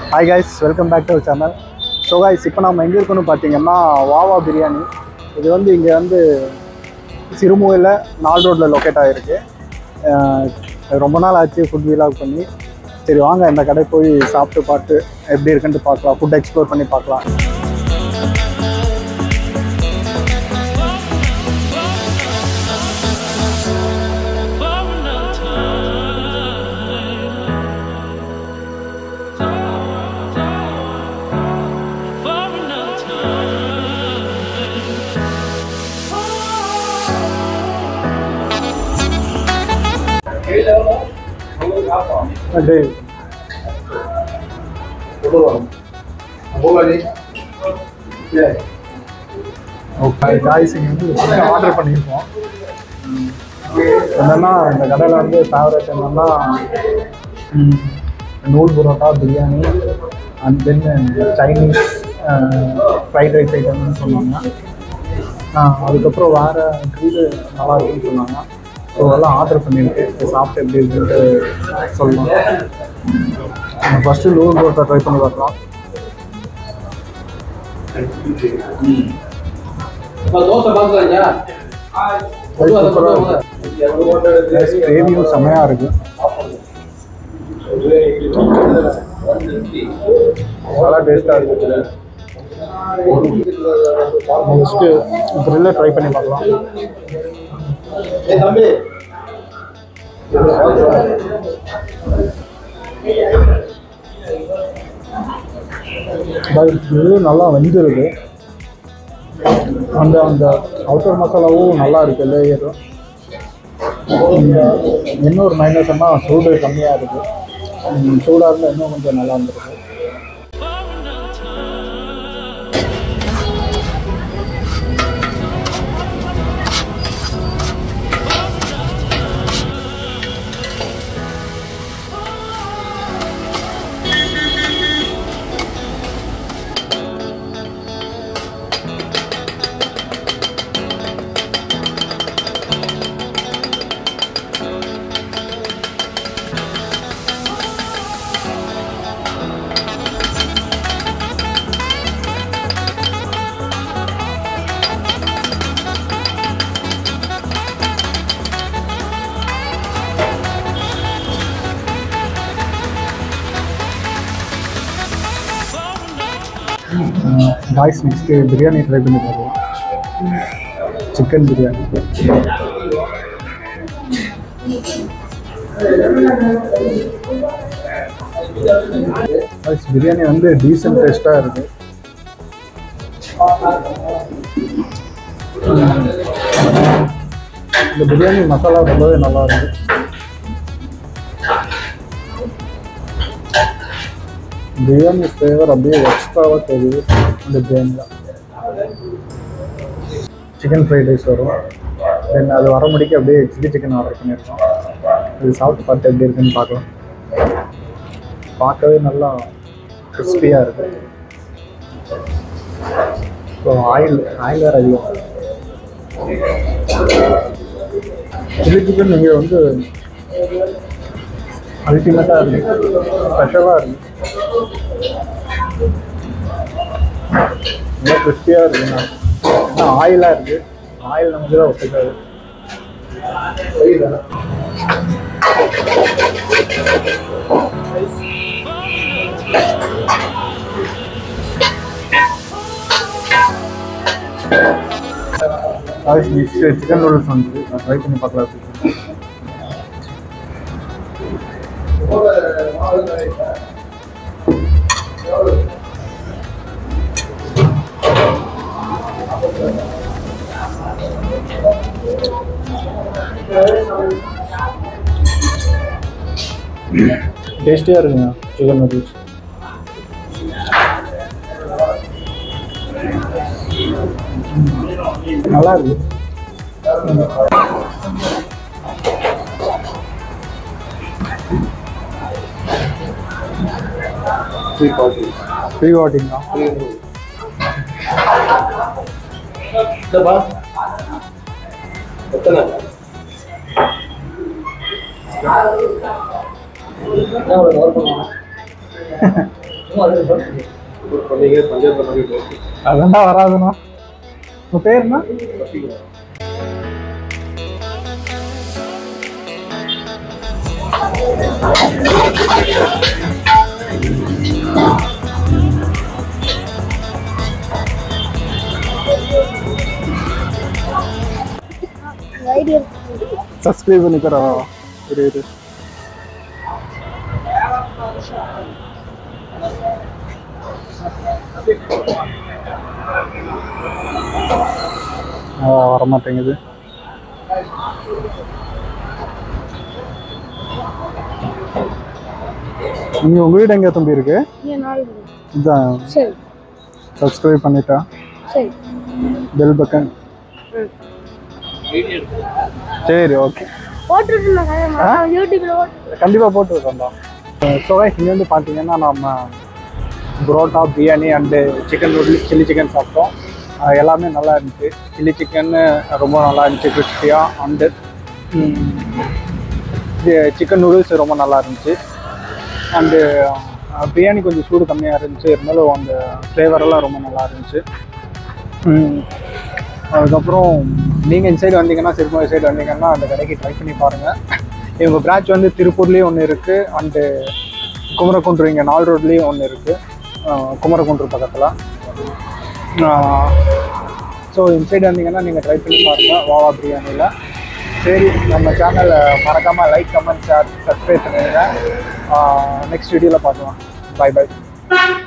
Hi guys, welcome back to our channel. So guys, இப்போ நாம எங்க இருக்கோம்னு பாத்தீங்கன்னா வாவா பிரியாணி. இது வந்து இங்க வந்து சிறுமுகையில நால் ரோட்ல லொகேட் ஆயிருக்கு. ரொம்ப நாள் ஆச்சு ஃபுட் வீலாக் பண்ணி. சரி வாங்க இந்த கடை போய் சாப்பிட்டு பார்த்து எப்படி இருக்குன்னு பார்க்கலாம். ஃபுட் எக்ஸ்ப்ளோர் பண்ணி பார்க்கலாம். Okay. guys, இங்க வந்து ஆர்டர் பண்ணிருக்கோம். என்னன்னா இந்த கடையில வந்து ஃபேவரட் என்னன்னா நூல் parotta biryani and then Chinese fried rice ஐட்டம்னு சொன்னாங்க. அதுக்கப்புறம் வேறு க்ரில் நல்லா இருக்குன்னு சொன்னாங்க. ஸோ அதெல்லாம் ஆர்டர் பண்ணியிருக்கு. சாப்பிட்டு எப்படி இருக்குன்ட்டு சொல்லலாம். ஃபஸ்ட்டு நூல் புரோட்டா ட்ரை பண்ணி பார்க்கலாம். கிரேவியும் செம்மையாக இருக்குது. நல்லா டேஸ்ட்டாக இருக்குது. நெக்ஸ்ட்டு க்ரில்லை ட்ரை பண்ணி பார்க்கலாம். இது நல்லா வெந்திருக்கு. அந்த அவுட்டர் மசாலாவும் நல்லா இருக்குது. லேயரும் இன்னொரு மைனஸ்னா சூடு கம்மியாக இருக்குது. சூடாக இருந்தால் இன்னும் கொஞ்சம் நல்லா இருந்திருக்கு. guys, next biryani try பண்ணி பார்க்கலாம். சிக்கன் பிரியாணி. guys, பிரியாணி வந்து டீசன்ட் டேஸ்ட்டாக இருக்கு. இந்த பிரியாணி மசாலா ரொம்பவே நல்லா இருக்கு. பிரியாணி ஃப்ளேவர் அப்படியே எக்ஸ்ட்ராவாக தெரியுது இந்த பிரியாணியில். சிக்கன் ஃப்ரைட் ரைஸ் வரும். தென் அது வர முடிக்க அப்படியே சில்லி சிக்கன் ஆர்டர் பண்ணியிருக்கோம். இது சாப்பிட்டு பார்த்து எப்படி இருக்குன்னு பார்க்கலாம். பார்க்கவே நல்லா கிறிஸ்பியாக இருக்குது. ஸோ ஆயில் வேறு அதிகம். சில்லி சிக்கன் இங்கே வந்து அல்டிமேட்டாக இருக்குது. ஸ்பெஷலாக இருக்குது. நல்லா கிறிஸ்பியாக இருக்குண்ணா. ஏன்னா ஆயிலாக இருக்குது. ஆயில் நமக்கு தான் ஒத்துக்காது. சிக்கன் நூடுல்ஸ் வந்து ட்ரை பண்ணி பார்க்கலாம். டேஸ்டியாக இருக்குங்க சிக்கன் நூடுல்ஸ். நல்லா இருக்கு. ஃப்ரீ வாட்டிங் தான். எத்தனை அதெல்லாம் வராதுண்ணா. உங்கள் பேருண்ணா? சப்ஸ்கிரைப் பண்ணிக்கிறா. இரு வரமாட்டேங்குது. நீங்க உங்க வீடு எங்க தம்பி இருக்கு? இதான். சப்ஸ்கிரைப் பண்ணிட்டா? Bell button. சரி ஓகே. கண்டிப்பா போட்டு விடுறோம்டா. ஸோ இங்கே வந்து பார்த்தீங்கன்னா நம்ம parotta, biryani and chicken noodles, chilli chicken சாப்பிட்டோம். எல்லாமே நல்லா இருந்துச்சு. சில்லி சிக்கன்னு ரொம்ப நல்லா இருந்துச்சு கிறிஸ்பியாக. அண்டு சிக்கன் நூடுல்ஸ் ரொம்ப நல்லா இருந்துச்சு. அண்டு பிரியாணி கொஞ்சம் சூடு கம்மியாக இருந்துச்சு, இருந்தாலும் அந்த ஃப்ளேவரெல்லாம் ரொம்ப நல்லா இருந்துச்சு. அதுக்கப்புறம் நீங்கள் இந்த சைடு வந்தீங்கன்னா, சிறுமுகை சைடு வந்தீங்கன்னா அந்த கடைக்கு ட்ரை பண்ணி பாருங்கள். இவங்க பிரான்ச் வந்து திருப்பூர்லேயும் ஒன்று இருக்குது, அண்டு குமரகுன்று இங்கே 4 ரோட்லேயும் ஒன்று இருக்குது, குமரகுன்று பக்கத்தில். ஸோ இந்த சைடு வந்தீங்கன்னா நீங்கள் ட்ரை பண்ணி பாருங்கள் வாவா பிரியாணியில். சரி, நம்ம சேனலை மறக்காமல் லைக், கமெண்ட், ஷேர், சப்ஸ்கிரைப் பண்ணுங்கள். நெக்ஸ்ட் வீடியோவில் பார்க்கலாம். பாய் பாய்.